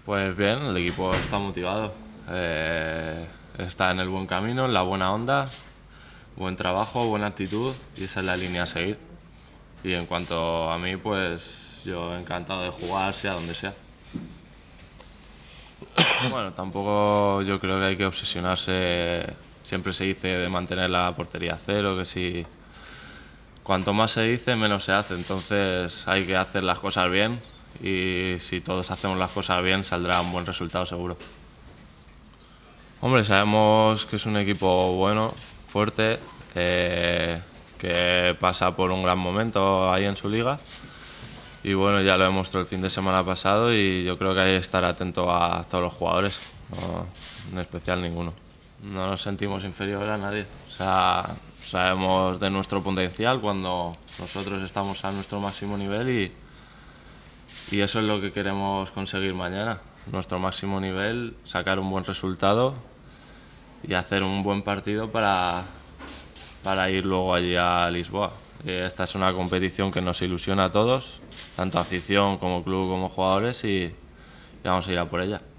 Pues bien, el equipo está motivado, está en el buen camino, en la buena onda, buen trabajo, buena actitud y esa es la línea a seguir. Y en cuanto a mí, pues yo encantado de jugar, sea donde sea. Bueno, tampoco yo creo que hay que obsesionarse, siempre se dice de mantener la portería a cero, que si cuanto más se dice, menos se hace, entonces hay que hacer las cosas bien y si todos hacemos las cosas bien saldrá un buen resultado seguro. Hombre, sabemos que es un equipo bueno, fuerte, que pasa por un gran momento ahí en su liga y bueno, ya lo demostró el fin de semana pasado y yo creo que hay que estar atento a todos los jugadores, no, en especial ninguno. No nos sentimos inferiores a nadie, o sea, sabemos de nuestro potencial cuando nosotros estamos a nuestro máximo nivel y eso es lo que queremos conseguir mañana, nuestro máximo nivel, sacar un buen resultado y hacer un buen partido para ir luego allí a Lisboa. Esta es una competición que nos ilusiona a todos, tanto afición como club como jugadores y vamos a ir a por ella.